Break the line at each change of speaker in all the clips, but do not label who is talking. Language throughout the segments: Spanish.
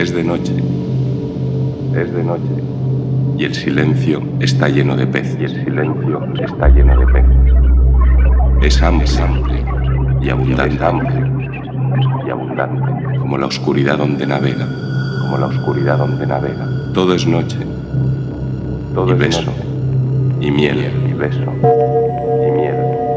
Es de noche.
Es de noche.
Y el silencio está lleno de peces.
Y el silencio está lleno de peces.
Es amplio y abundante.
Es amplio y abundante.
Como la oscuridad donde navega.
Como la oscuridad donde navega.
Todo es noche.
Todo
Y
es
beso.
noche.
Y miel.
Y beso. Y miel.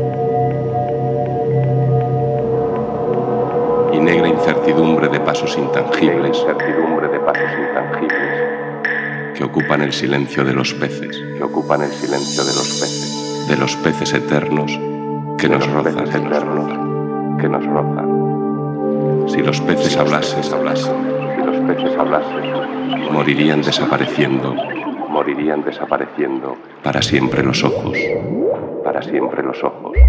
Y negra incertidumbre de pasos intangibles.
Incertidumbre de pasos intangibles.
Que ocupan el silencio de los peces.
Que ocupan el silencio de los peces.
De los peces eternos que nos rozan.
Que nos rozan.
Si los peces hablasen,
Si los peces hablasen,
morirían desapareciendo.
Morirían desapareciendo.
Para siempre los ojos.
Para siempre los ojos.